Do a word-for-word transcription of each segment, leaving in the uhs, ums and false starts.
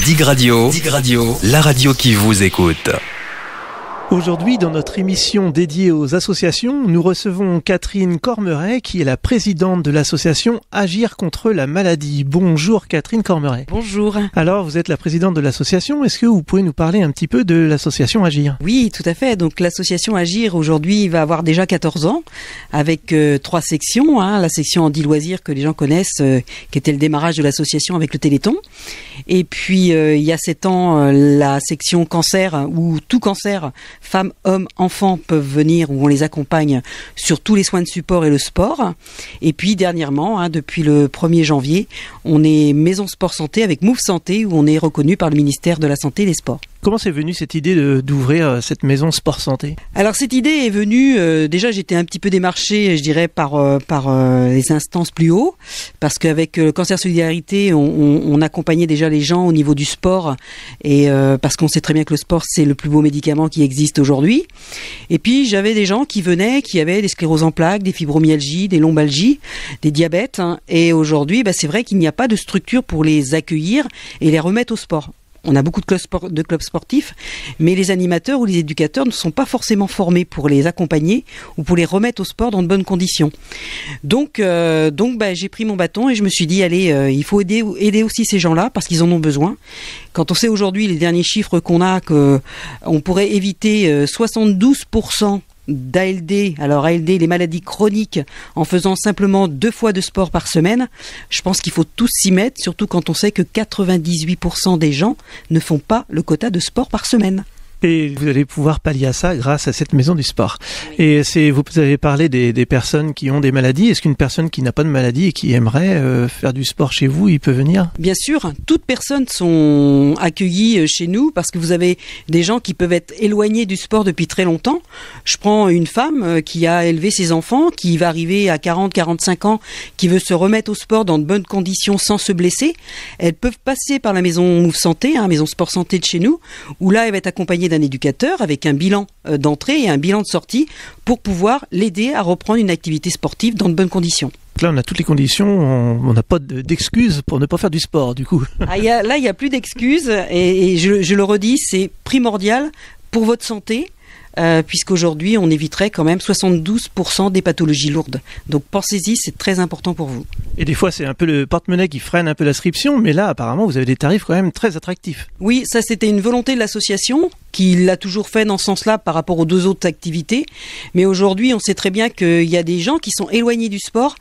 Dig Radio, Dig Radio, la radio qui vous écoute. Aujourd'hui, dans notre émission dédiée aux associations, nous recevons Catherine Cormeret, qui est la présidente de l'association Agir contre la maladie. Bonjour Catherine Cormeret. Bonjour. Alors, vous êtes la présidente de l'association. Est-ce que vous pouvez nous parler un petit peu de l'association Agir ? Oui, tout à fait. Donc l'association Agir, aujourd'hui, va avoir déjà quatorze ans, avec euh, trois sections. Hein. La section Handi Loisirs, que les gens connaissent, euh, qui était le démarrage de l'association avec le Téléthon. Et puis, euh, il y a sept ans, euh, la section Cancer, où tout cancer, femmes, hommes, enfants peuvent venir, où on les accompagne sur tous les soins de support et le sport. Et puis dernièrement, hein, depuis le premier janvier, on est Maison Sport Santé avec Move Santé, où on est reconnu par le ministère de la Santé et des Sports. Comment c'est venu cette idée de, d'ouvrir cette maison Sport Santé ? Alors cette idée est venue, euh, déjà j'étais un petit peu démarchée, je dirais, par, euh, par euh, les instances plus haut, parce qu'avec euh, Cancer Solidarité, on, on, on accompagnait déjà les gens au niveau du sport, et euh, parce qu'on sait très bien que le sport c'est le plus beau médicament qui existe aujourd'hui. Et puis j'avais des gens qui venaient, qui avaient des scléroses en plaques, des fibromyalgies, des lombalgies, des diabètes, hein, et aujourd'hui bah, c'est vrai qu'il n'y a pas de structure pour les accueillir et les remettre au sport. On a beaucoup de clubs, sport, de clubs sportifs, mais les animateurs ou les éducateurs ne sont pas forcément formés pour les accompagner ou pour les remettre au sport dans de bonnes conditions. Donc, euh, donc bah, j'ai pris mon bâton et je me suis dit, allez, euh, il faut aider, aider aussi ces gens-là parce qu'ils en ont besoin. Quand on sait aujourd'hui les derniers chiffres qu'on a, qu'on pourrait éviter euh, soixante-douze pour cent d'A L D, alors A L D, les maladies chroniques, en faisant simplement deux fois de sport par semaine, je pense qu'il faut tous s'y mettre, surtout quand on sait que quatre-vingt-dix-huit pour cent des gens ne font pas le quota de sport par semaine. Et vous allez pouvoir pallier à ça grâce à cette maison du sport. Et c'est, vous avez parlé des, des personnes qui ont des maladies. Est-ce qu'une personne qui n'a pas de maladie et qui aimerait euh, faire du sport chez vous, il peut venir ? Bien sûr, toutes personnes sont accueillies chez nous parce que vous avez des gens qui peuvent être éloignés du sport depuis très longtemps. Je prends une femme qui a élevé ses enfants, qui va arriver à quarante à quarante-cinq ans, qui veut se remettre au sport dans de bonnes conditions sans se blesser. Elles peuvent passer par la maison Move Santé, hein, maison Sport Santé de chez nous, où là, elle va être accompagnée d'un éducateur avec un bilan d'entrée et un bilan de sortie pour pouvoir l'aider à reprendre une activité sportive dans de bonnes conditions. Là, on a toutes les conditions, on n'a pas d'excuses pour ne pas faire du sport, du coup. Ah, y a, là, il n'y a plus d'excuses et, et je, je le redis, c'est primordial pour votre santé. Euh, puisqu'aujourd'hui on éviterait quand même soixante-douze pour cent des pathologies lourdes. Donc pensez-y, c'est très important pour vous. Et des fois c'est un peu le porte-monnaie qui freine un peu l'inscription, mais là apparemment vous avez des tarifs quand même très attractifs. Oui, ça c'était une volonté de l'association qui l'a toujours fait dans ce sens-là par rapport aux deux autres activités. Mais aujourd'hui on sait très bien qu'il y a des gens qui sont éloignés du sport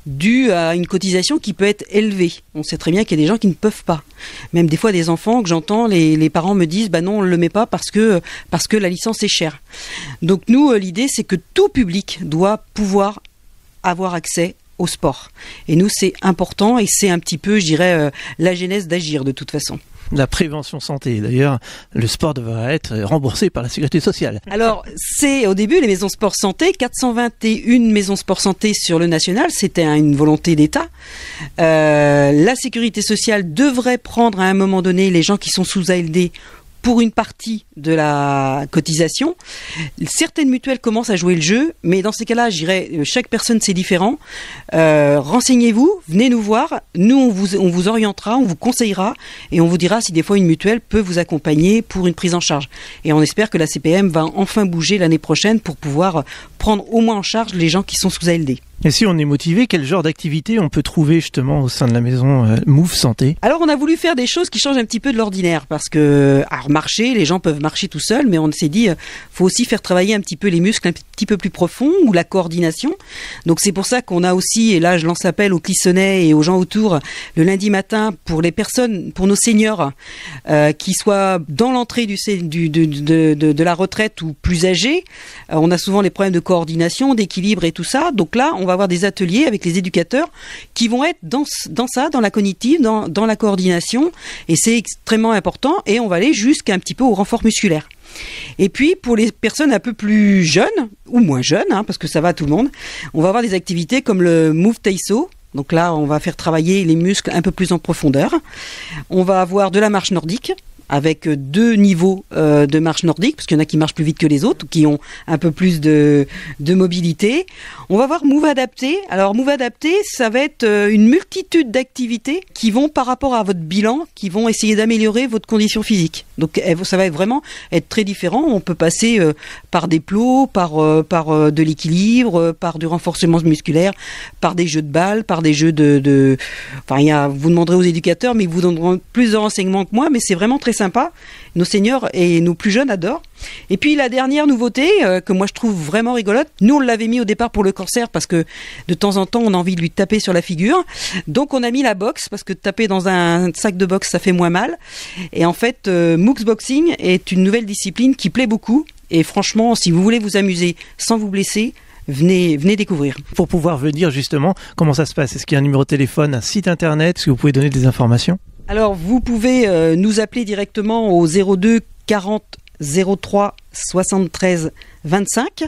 dû à une cotisation qui peut être élevée. On sait très bien qu'il y a des gens qui ne peuvent pas. Même des fois des enfants que j'entends, les, les parents me disent bah non on ne le met pas parce que, parce que la licence est chère. Donc nous, l'idée, c'est que tout public doit pouvoir avoir accès au sport. Et nous, c'est important et c'est un petit peu, je dirais, euh, la genèse d'Agir de toute façon. La prévention santé. D'ailleurs, le sport devrait être remboursé par la sécurité sociale. Alors, c'est au début les maisons sport santé, quatre cent vingt et une maisons sport santé sur le national, c'était une volonté d'État. Euh, la sécurité sociale devrait prendre à un moment donné les gens qui sont sous A L D pour une partie de la cotisation. Certaines mutuelles commencent à jouer le jeu, mais dans ces cas-là, je dirais, chaque personne c'est différent. Euh, renseignez-vous, venez nous voir, nous on vous, on vous orientera, on vous conseillera et on vous dira si des fois une mutuelle peut vous accompagner pour une prise en charge. Et on espère que la C P M va enfin bouger l'année prochaine pour pouvoir prendre au moins en charge les gens qui sont sous A L D. Et si on est motivé, quel genre d'activité on peut trouver justement au sein de la maison euh, Move Santé ? Alors on a voulu faire des choses qui changent un petit peu de l'ordinaire parce que, alors marcher, les gens peuvent marcher tout seuls, mais on s'est dit, euh, faut aussi faire travailler un petit peu les muscles un petit peu plus profonds ou la coordination. Donc c'est pour ça qu'on a aussi, et là je lance l'appel aux Clissonnais et aux gens autour, le lundi matin pour les personnes, pour nos seniors euh, qui soient dans l'entrée du, du, de, de, de, de la retraite ou plus âgés. Euh, on a souvent les problèmes de coordination, d'équilibre et tout ça. Donc là, on va avoir des ateliers avec les éducateurs qui vont être dans, dans ça, dans la cognitive, dans, dans la coordination, et c'est extrêmement important, et on va aller jusqu'à un petit peu au renfort musculaire. Et puis pour les personnes un peu plus jeunes, ou moins jeunes, hein, parce que ça va à tout le monde, on va avoir des activités comme le Move Taiso. Donc là, on va faire travailler les muscles un peu plus en profondeur. On va avoir de la marche nordique, avec deux niveaux euh, de marche nordique, parce qu'il y en a qui marchent plus vite que les autres, qui ont un peu plus de, de mobilité. On va voir Move Adapté. Alors Move Adapté, ça va être euh, une multitude d'activités qui vont par rapport à votre bilan, qui vont essayer d'améliorer votre condition physique. Donc ça va vraiment être très différent. On peut passer euh, par des plots, par, euh, par euh, de l'équilibre, euh, par du renforcement musculaire, par des jeux de balles, par des jeux de... de... Enfin, il y a, vous demanderez aux éducateurs, mais ils vous donneront plus de renseignements que moi, mais c'est vraiment très sympa. Nos seniors et nos plus jeunes adorent. Et puis la dernière nouveauté euh, que moi je trouve vraiment rigolote, nous on l'avait mis au départ pour le corsaire parce que de temps en temps on a envie de lui taper sur la figure. Donc on a mis la boxe parce que taper dans un sac de boxe ça fait moins mal. Et en fait euh, Mooks Boxing est une nouvelle discipline qui plaît beaucoup. Et franchement, si vous voulez vous amuser sans vous blesser, Venez, venez découvrir. Pour pouvoir venir justement, comment ça se passe? Est-ce qu'il y a un numéro de téléphone, un site internet? Est-ce que vous pouvez donner des informations? Alors vous pouvez euh, nous appeler directement au zéro deux quarante zéro trois soixante-treize vingt-cinq.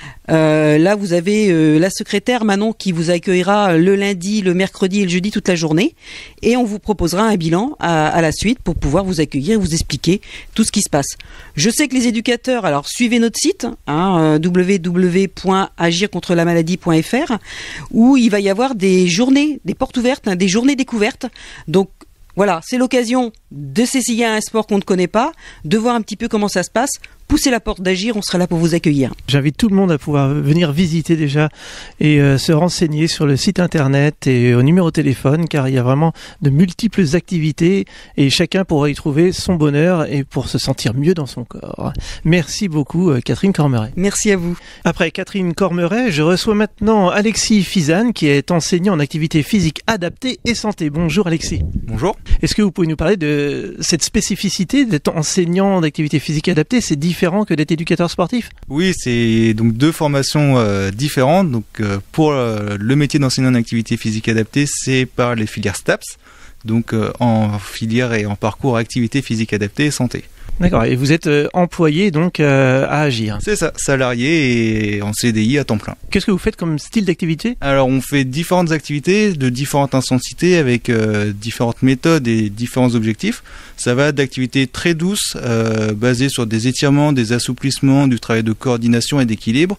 Euh, là vous avez euh, la secrétaire Manon qui vous accueillera le lundi, le mercredi et le jeudi toute la journée. Et on vous proposera un bilan à, à la suite pour pouvoir vous accueillir et vous expliquer tout ce qui se passe. Je sais que les éducateurs, alors suivez notre site, hein, w w w point agir contre la maladie point f r, où il va y avoir des journées, des portes ouvertes, hein, des journées découvertes. Donc voilà, c'est l'occasion de s'essayer à un sport qu'on ne connaît pas, de voir un petit peu comment ça se passe. Poussez la porte d'Agir, on sera là pour vous accueillir. J'invite tout le monde à pouvoir venir visiter déjà et euh, se renseigner sur le site internet et au numéro de téléphone, car il y a vraiment de multiples activités et chacun pourra y trouver son bonheur et pour se sentir mieux dans son corps. Merci beaucoup Catherine Cormeret. Merci à vous. Après Catherine Cormeret, je reçois maintenant Alexis Fizane qui est enseignant en activité physique adaptée et santé. Bonjour Alexis. Bonjour. Est-ce que vous pouvez nous parler de cette spécificité d'être enseignant d'activité physique adaptée? C'est différent que d'être éducateur sportif? Oui, c'est donc deux formations euh, différentes. Donc euh, pour euh, le métier d'enseignant en activité physique adaptée, c'est par les filières STAPS, donc euh, en filière et en parcours activité physique adaptée et santé. D'accord, et vous êtes euh, employé donc euh, à Agir? C'est ça, salarié et en C D I à temps plein. Qu'est-ce que vous faites comme style d'activité? Alors on fait différentes activités de différentes intensités avec euh, différentes méthodes et différents objectifs. Ça va d'activités très douces, euh, basées sur des étirements, des assouplissements, du travail de coordination et d'équilibre.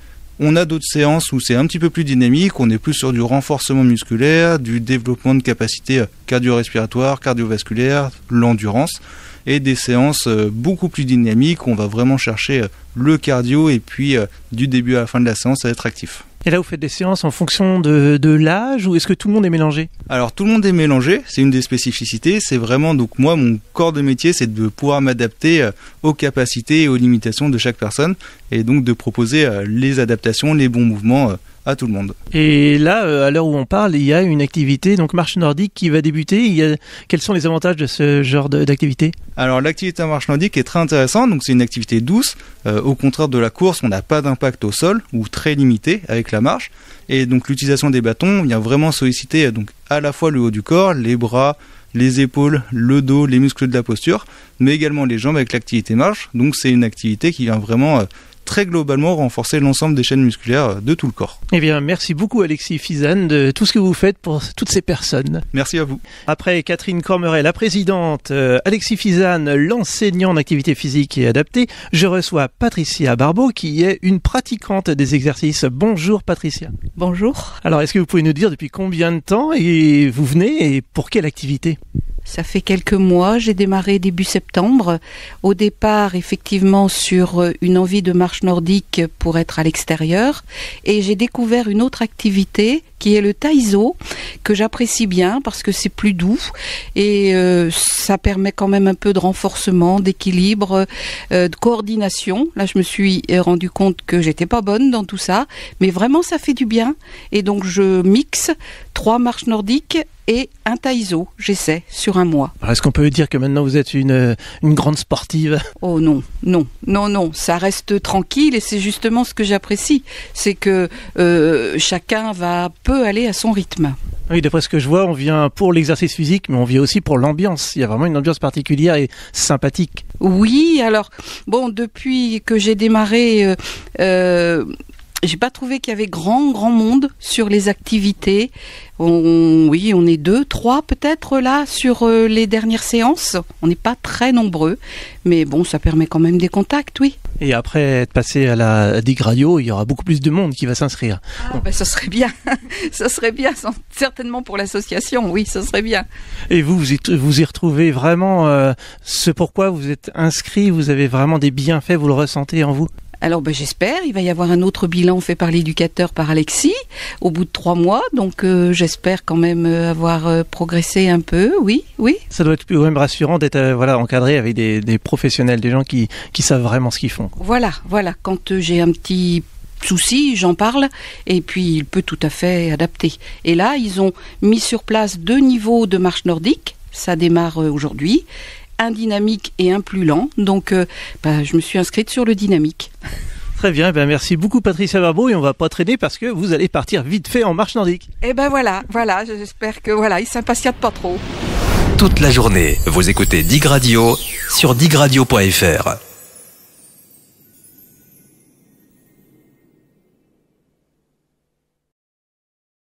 On a d'autres séances où c'est un petit peu plus dynamique, on est plus sur du renforcement musculaire, du développement de capacités cardio-respiratoires, cardiovasculaires, l'endurance, et des séances beaucoup plus dynamiques où on va vraiment chercher le cardio et puis du début à la fin de la séance à être actif. Et là, vous faites des séances en fonction de, de l'âge ou est-ce que tout le monde est mélangé? Alors, tout le monde est mélangé, c'est une des spécificités. C'est vraiment, donc moi, mon corps de métier, c'est de pouvoir m'adapter aux capacités et aux limitations de chaque personne et donc de proposer les adaptations, les bons mouvements à tout le monde. Et là, à l'heure où on parle, il y a une activité, donc marche nordique, qui va débuter. Il y a... Quels sont les avantages de ce genre de, d'activité? Alors, l'activité en marche nordique est très intéressante. Donc, c'est une activité douce. Euh, au contraire de la course, on n'a pas d'impact au sol ou très limité avec la marche. Et donc, l'utilisation des bâtons vient vraiment solliciter donc à la fois le haut du corps, les bras, les épaules, le dos, les muscles de la posture, mais également les jambes avec l'activité marche. Donc, c'est une activité qui vient vraiment euh, très globalement renforcer l'ensemble des chaînes musculaires de tout le corps. Eh bien, merci beaucoup Alexis Fizane de tout ce que vous faites pour toutes ces personnes. Merci à vous. Après Catherine Cormeret, la présidente, euh, Alexis Fizane, l'enseignant en activité physique et adaptée, je reçois Patricia Barbeau qui est une pratiquante des exercices. Bonjour Patricia. Bonjour. Alors, est-ce que vous pouvez nous dire depuis combien de temps et vous venez et pour quelle activité? Ça fait quelques mois, j'ai démarré début septembre. Au départ, effectivement, sur une envie de marche nordique pour être à l'extérieur. Et j'ai découvert une autre activité qui est le taïso, que j'apprécie bien parce que c'est plus doux et euh, ça permet quand même un peu de renforcement, d'équilibre, euh, de coordination. Là, je me suis rendu compte que j'étais pas bonne dans tout ça, mais vraiment ça fait du bien. Et donc je mixe trois marches nordiques et un taïso, j'essaie, sur un mois. Alors, est-ce qu'on peut dire que maintenant vous êtes une, une grande sportive? Oh non, non, non, non, ça reste tranquille et c'est justement ce que j'apprécie. C'est que euh, chacun va peu aller à son rythme. Oui, d'après ce que je vois, on vient pour l'exercice physique, mais on vient aussi pour l'ambiance. Il y a vraiment une ambiance particulière et sympathique. Oui, alors, bon, depuis que j'ai démarré... Euh, euh, j'ai pas trouvé qu'il y avait grand, grand monde sur les activités. On, oui, on est deux, trois peut-être là sur euh, les dernières séances. On n'est pas très nombreux, mais bon, ça permet quand même des contacts, oui. Et après être passé à la Dig Radio, il y aura beaucoup plus de monde qui va s'inscrire. Ah, ben, ça serait bien, ça serait bien, certainement pour l'association, oui, ça serait bien. Et vous, vous y, vous y retrouvez vraiment euh, ce pourquoi vous êtes inscrit, vous avez vraiment des bienfaits, vous le ressentez en vous? Alors ben, j'espère, il va y avoir un autre bilan fait par l'éducateur, par Alexis, au bout de trois mois, donc euh, j'espère quand même euh, avoir euh, progressé un peu, oui, oui. Ça doit être quand même rassurant d'être euh, voilà, encadré avec des, des professionnels, des gens qui, qui savent vraiment ce qu'ils font. Voilà, voilà, quand euh, j'ai un petit souci, j'en parle, et puis il peut tout à fait adapter. Et là, ils ont mis sur place deux niveaux de marche nordique, ça démarre euh, aujourd'hui, un dynamique et un plus lent. Donc, euh, bah, je me suis inscrite sur le dynamique. Très bien, ben merci beaucoup Patricia Barbeau et on va pas traîner parce que vous allez partir vite fait en marche nordique. Et ben voilà, voilà, j'espère que voilà, ils s'impatientent pas trop. Toute la journée, vous écoutez Dig Radio sur dig radio point f r.